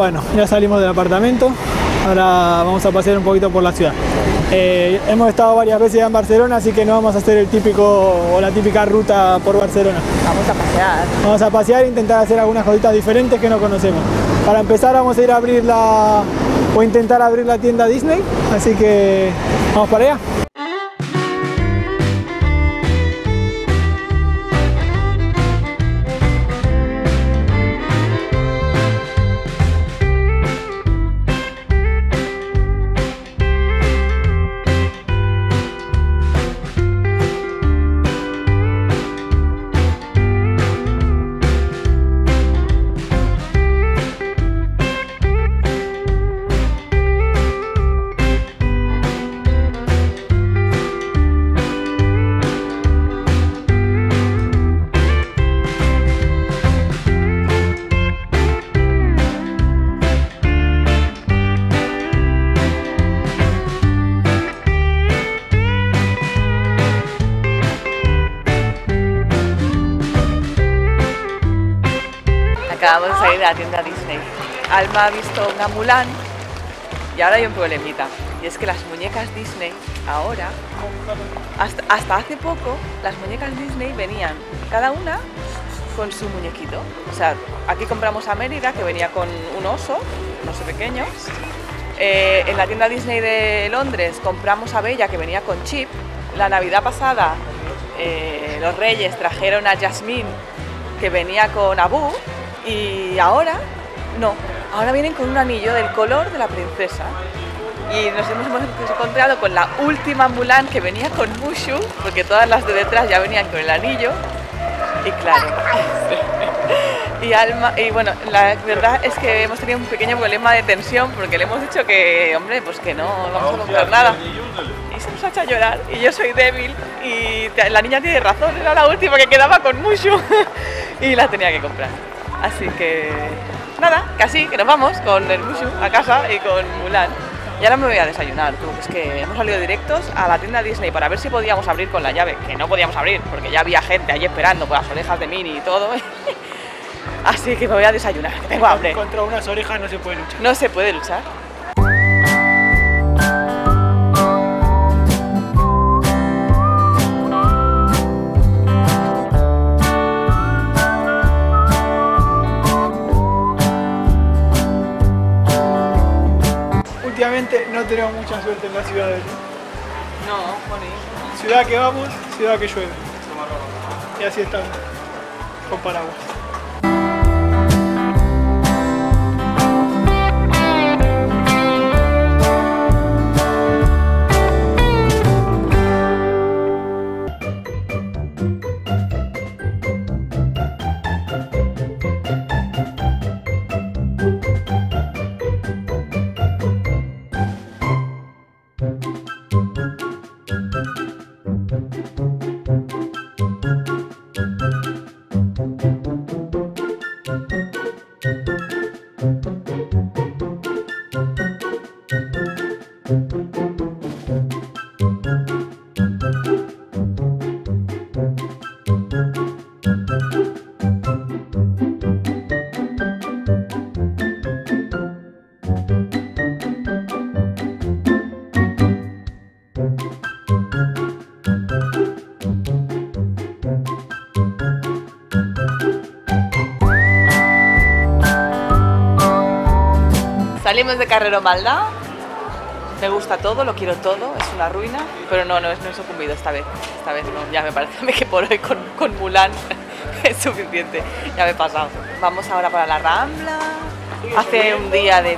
bueno, ya salimos del apartamento, ahora vamos a pasear un poquito por la ciudad. Hemos estado varias veces ya en Barcelona, así que no vamos a hacer el típico o la típica ruta por Barcelona. Vamos a pasear. Vamos a pasear e intentar hacer algunas cositas diferentes que no conocemos. Para empezar vamos a ir a abrir intentar abrir la tienda Disney, así que vamos para allá. Acabamos de salir de la tienda Disney. Alma ha visto una Mulan y ahora hay un problemita. Y es que las muñecas Disney ahora, hasta hace poco, las muñecas Disney venían cada una con su muñequito. O sea, aquí compramos a Mérida, que venía con un oso pequeño. En la tienda Disney de Londres compramos a Bella, que venía con Chip. La Navidad pasada los Reyes trajeron a Jasmine, que venía con Abu. Y ahora, no, ahora vienen con un anillo del color de la princesa. Y nos hemos encontrado con la última Mulan, que venía con Mushu, porque todas las de detrás ya venían con el anillo. Y claro, y bueno, la verdad es que hemos tenido un pequeño problema de tensión, porque le hemos dicho que, hombre, pues que no vamos a comprar nada. Y se nos ha hecho a llorar, y yo soy débil, y la niña tiene razón, era la última que quedaba con Mushu, y la tenía que comprar. Así que nada, casi que nos vamos con el Mushu a casa y con Mulan. Y ahora me voy a desayunar, tú, es que hemos salido directos a la tienda Disney para ver si podíamos abrir con la llave, que no podíamos abrir porque ya había gente allí esperando con las orejas de Minnie y todo. Así que me voy a desayunar, que tengo hambre. Contra unas orejas no se puede luchar. No se puede luchar. Últimamente no tenemos mucha suerte en la ciudad. No, Joni. Ciudad que vamos, ciudad que llueve. Y así estamos, con paraguas. Salimos de Carrero Maldá, me gusta todo, lo quiero todo, es una ruina, pero no he sucumbido esta vez no, ya me parece que por hoy con Mulan es suficiente, ya me he pasado. Vamos ahora para la Rambla, hace un día de...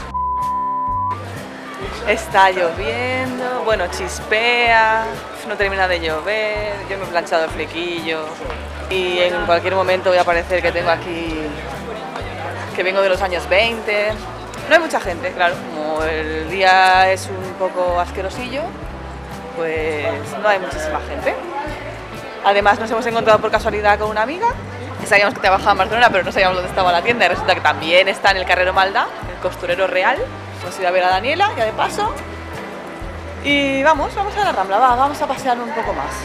Está lloviendo, bueno, chispea, no termina de llover, yo me he planchado el flequillo y en cualquier momento voy a parecer que tengo aquí, que vengo de los años 20. No hay mucha gente, claro, como el día es un poco asquerosillo, pues no hay muchísima gente. Además nos hemos encontrado por casualidad con una amiga, que sabíamos que trabajaba en Barcelona, pero no sabíamos dónde estaba la tienda, y resulta que también está en el Carrero Maldá, el costurero real. Hemos ido a ver a Daniela, ya de paso, y vamos a la Rambla, vamos a pasear un poco más.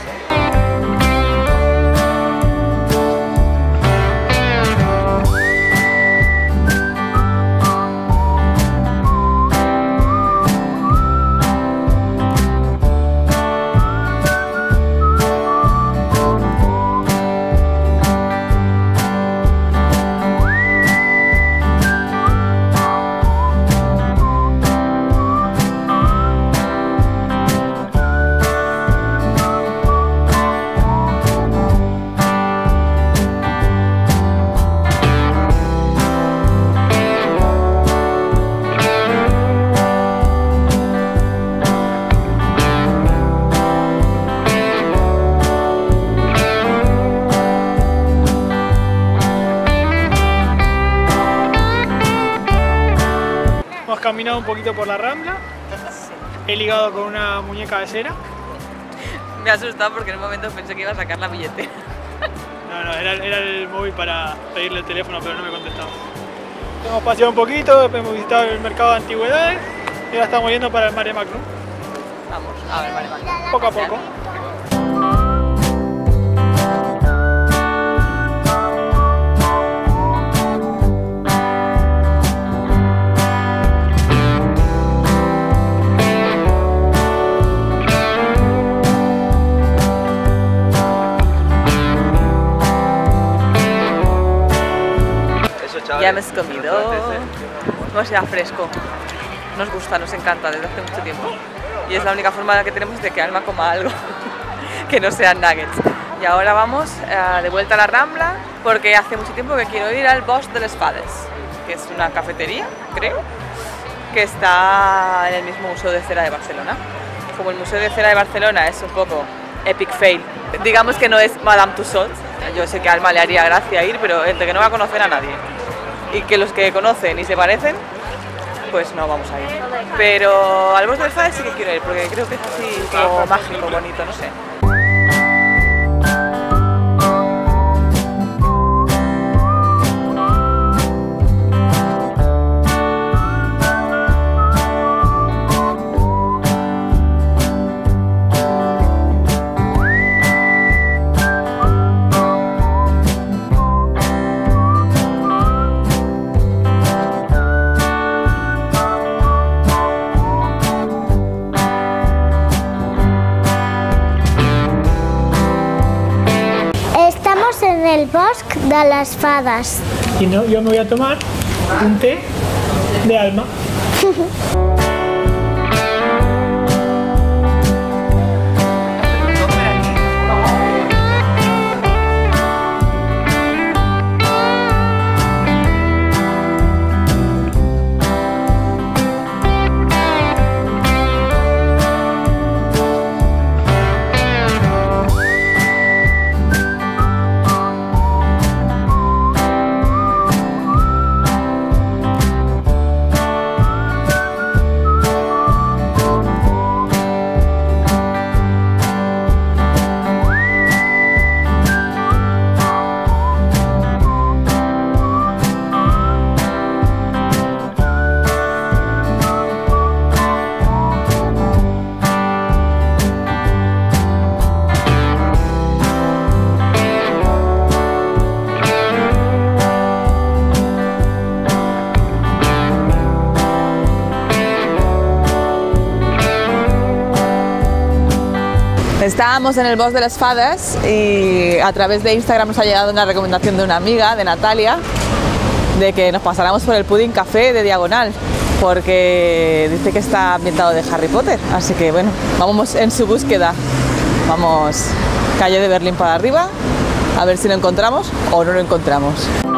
caminado un poquito por la Rambla. He ligado con una muñeca de cera. Me ha asustado porque en un momento pensé que iba a sacar la billetera. No, era el móvil para pedirle el teléfono, pero no me contestaba. Hemos paseado un poquito, después hemos visitado el mercado de antigüedades y ahora estamos yendo para el Mare Magnum. Vamos, a ver, vale. Poco a poco. Ya hemos comido, hemos ido fresco, nos gusta, nos encanta desde hace mucho tiempo y es la única forma que tenemos de que Alma coma algo que no sean nuggets. Y ahora vamos de vuelta a la Rambla porque hace mucho tiempo que quiero ir al Bosc de les Fades, que es una cafetería, creo, que está en el mismo Museo de Cera de Barcelona. Como el Museo de Cera de Barcelona es un poco epic fail, digamos que no es Madame Tussauds, yo sé que a Alma le haría gracia ir, pero entre que no va a conocer a nadie y que los que conocen y se parecen, pues no vamos a ir. Pero al Bosc de les Fades sí que quiero ir, porque creo que es así como mágico, bonito, no sé. En el Bosc de les Fades. Y no, yo me voy a tomar un té de Alma. Estábamos en el Bosc de les Fades y a través de Instagram nos ha llegado una recomendación de una amiga, de Natalia, de que nos pasáramos por el Pudding Café de Diagonal, porque dice que está ambientado de Harry Potter, así que bueno, vamos en su búsqueda. Vamos calle de Berlín para arriba, a ver si lo encontramos o no lo encontramos.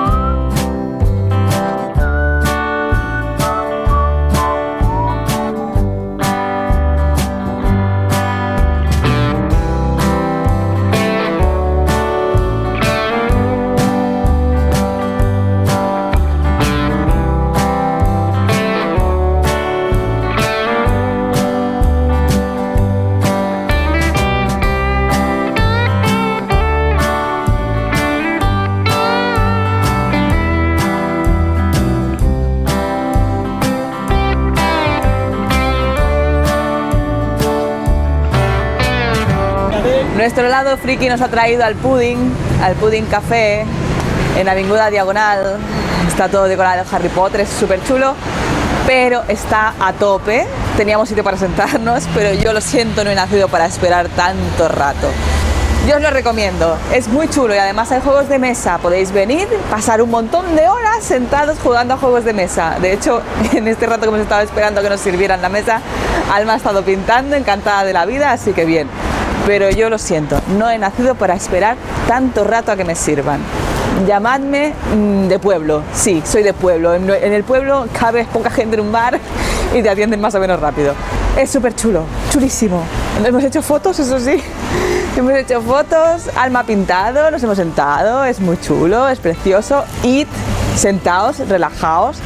Nuestro lado friki nos ha traído al Pudding Café en la Avinguda Diagonal. Está todo decorado de Harry Potter, es súper chulo, pero está a tope. Teníamos sitio para sentarnos, pero yo lo siento, no he nacido para esperar tanto rato. Yo os lo recomiendo, es muy chulo y además hay juegos de mesa. Podéis venir, pasar un montón de horas sentados jugando a juegos de mesa. De hecho, en este rato que hemos estado esperando que nos sirvieran la mesa, Alma ha estado pintando, encantada de la vida, así que bien. Pero yo lo siento, no he nacido para esperar tanto rato a que me sirvan. Llamadme de pueblo, sí, soy de pueblo. En el pueblo cabe poca gente en un bar y te atienden más o menos rápido. Es súper chulo, chulísimo. Hemos hecho fotos, eso sí. Hemos hecho fotos, Alma ha pintado, nos hemos sentado, es muy chulo, es precioso. Id, sentaos, relajaos,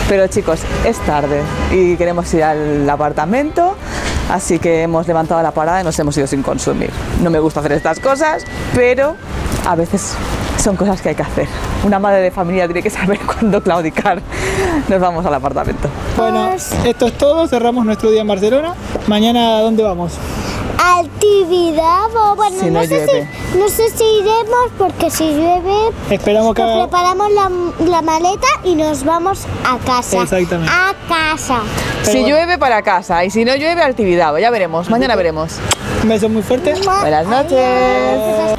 Pero chicos, es tarde y queremos ir al apartamento, así que hemos levantado la parada y nos hemos ido sin consumir. No me gusta hacer estas cosas, pero a veces son cosas que hay que hacer. Una madre de familia tiene que saber cuándo claudicar. Nos vamos al apartamento. Bueno, esto es todo, cerramos nuestro día en Barcelona. Mañana, ¿a dónde vamos? Al Tibidabo. Bueno, Si no llueve. no sé si iremos porque si llueve Esperamos que haga... preparamos la maleta y nos vamos a casa. Exactamente. A casa. Si bueno. llueve para casa y si no llueve al Tibidabo, ya veremos, mañana veremos. Un beso muy fuerte. Buenas noches.